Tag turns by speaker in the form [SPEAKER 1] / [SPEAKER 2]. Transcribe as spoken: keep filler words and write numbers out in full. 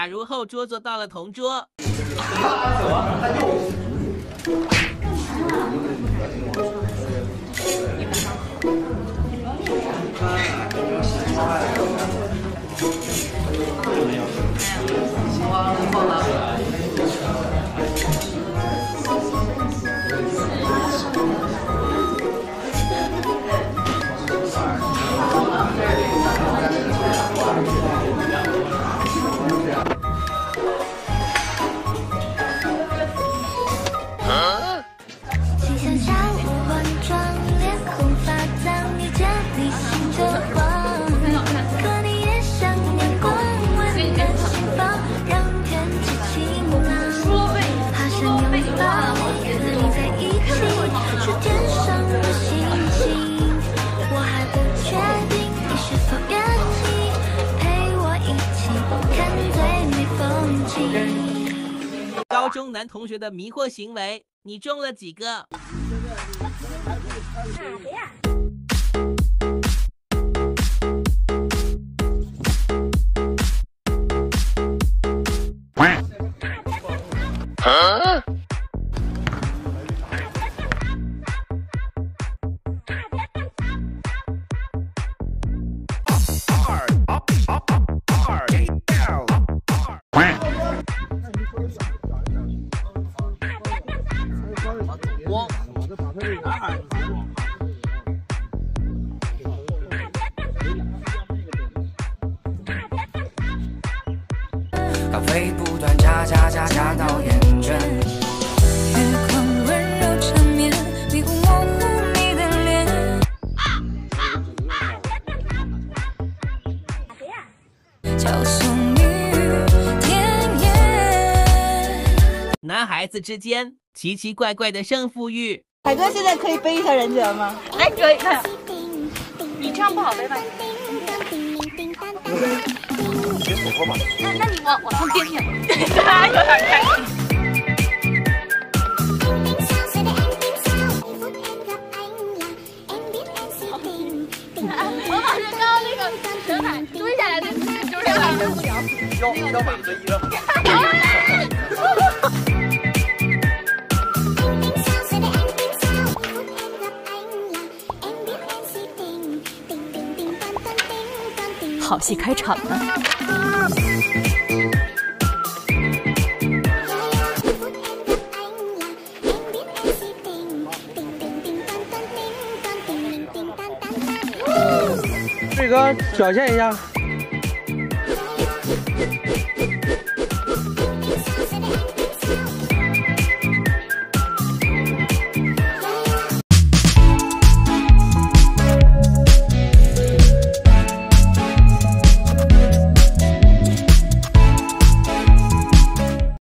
[SPEAKER 1] 假如后桌坐到了同桌，高中男同学的迷惑行为，你中了几个？啊？我咖啡不断加加加加到厌倦，月光温柔缠绵，迷雾模糊你的脸。叫送你天野。男孩子之间奇奇怪怪的胜负欲。
[SPEAKER 2] 海哥现在可以背一下人家吗？
[SPEAKER 3] 哎，可以看。你这样不好背吧？
[SPEAKER 4] 你别手拖吧。
[SPEAKER 3] 那那你往往上垫垫。他有点开心。我把这刚刚那个陈海蹲下来的就是他受不了。
[SPEAKER 4] 腰腰板随意了。
[SPEAKER 3] 好戏开场了。
[SPEAKER 5] 瑞哥表现一下。